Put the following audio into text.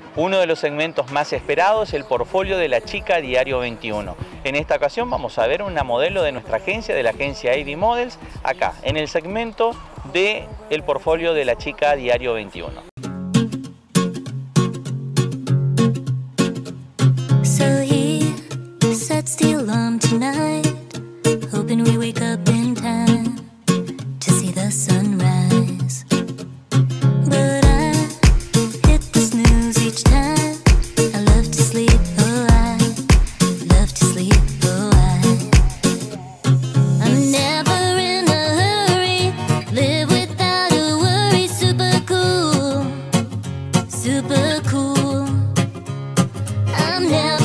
Uno de los segmentos más esperados, el portfolio de la chica Diario 21. En esta ocasión vamos a ver una modelo de nuestra agencia, de la agencia AD Models, acá, en el segmento del portfolio de la chica Diario 21. So he sets the alarm tonight, hoping we wake up in time to see the sunrise. But I hit the snooze each time. I love to sleep, oh I love to sleep, oh I'm never in a hurry, live without a worry, super cool, super cool. I'm never